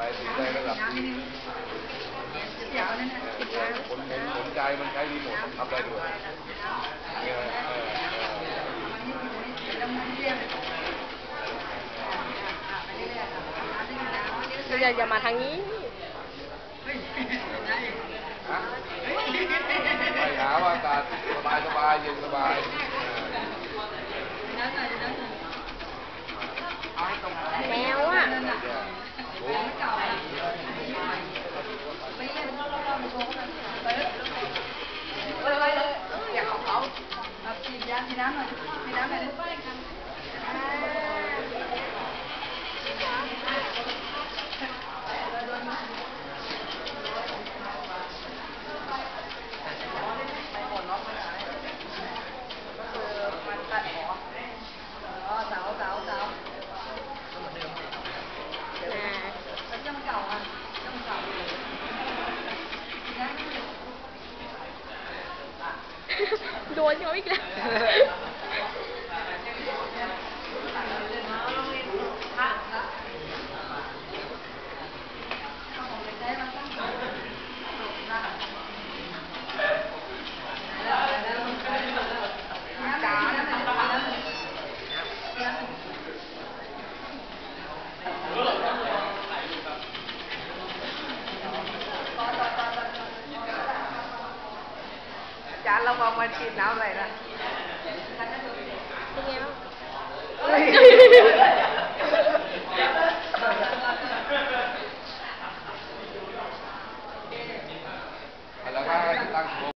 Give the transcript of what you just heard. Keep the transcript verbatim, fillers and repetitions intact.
ถึงได้ระดับนี้ผลผลใจมันใช้รีโมททำได้ด้วยอย่าอย่ามาทางนี้ไปหาว่าอากาศสบายสบายเย็นสบายแมวอ่ะอยากของเขามีน้ำมีน้ำหน่อยมีน้ำหน่อยโดนเขาอีกแล้วจานเรามองมาฉีดน้ำอะไรนะเป็นไงบ้างแล้วก็ตั้ง